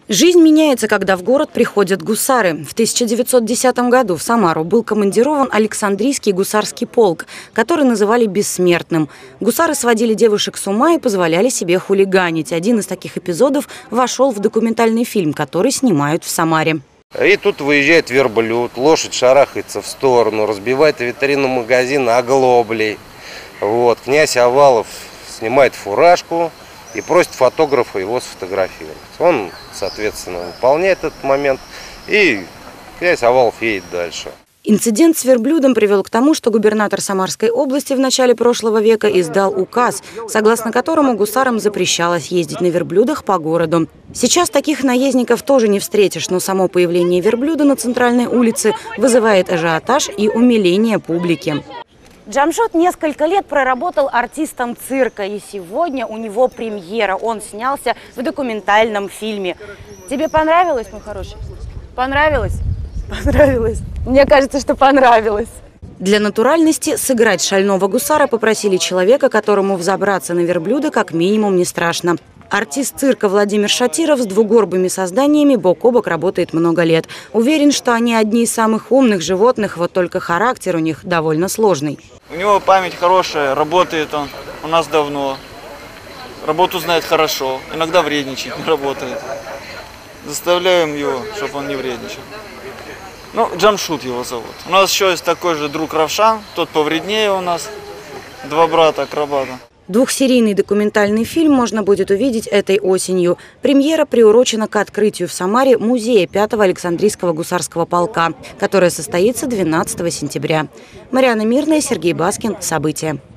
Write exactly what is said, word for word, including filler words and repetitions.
Жизнь меняется, когда в город приходят гусары. В тысяча девятьсот десятом году в Самару был командирован Александрийский гусарский полк, который называли «бессмертным». Гусары сводили девушек с ума и позволяли себе хулиганить. Один из таких эпизодов вошел в документальный фильм, который снимают в Самаре. И тут выезжает верблюд, лошадь шарахается в сторону, разбивает витрину магазина оглоблей. Вот. Князь Овалов снимает фуражку и просит фотографа его сфотографировать. Он, соответственно, выполняет этот момент, и князь Овалов едет дальше. Инцидент с верблюдом привел к тому, что губернатор Самарской области в начале прошлого века издал указ, согласно которому гусарам запрещалось ездить на верблюдах по городу. Сейчас таких наездников тоже не встретишь, но само появление верблюда на центральной улице вызывает ажиотаж и умиление публики. Джамшот несколько лет проработал артистом цирка, и сегодня у него премьера. Он снялся в документальном фильме. Тебе понравилось, мой хороший? Понравилось? Понравилось. Мне кажется, что понравилось. Для натуральности сыграть шального гусара попросили человека, которому взобраться на верблюда как минимум не страшно. Артист цирка Владимир Шатиров с двугорбыми созданиями бок о бок работает много лет. Уверен, что они одни из самых умных животных, вот только характер у них довольно сложный. У него память хорошая, работает он у нас давно. Работу знает хорошо, иногда вредничает, не работает. Заставляем его, чтобы он не вредничал. Ну, Джамшут его зовут. У нас еще есть такой же друг Равшан, тот повреднее у нас, два брата-акробата. Двухсерийный документальный фильм можно будет увидеть этой осенью. Премьера приурочена к открытию в Самаре музея пятого Александрийского гусарского полка, которое состоится двенадцатого сентября. Марьяна Мирная, Сергей Баскин. События.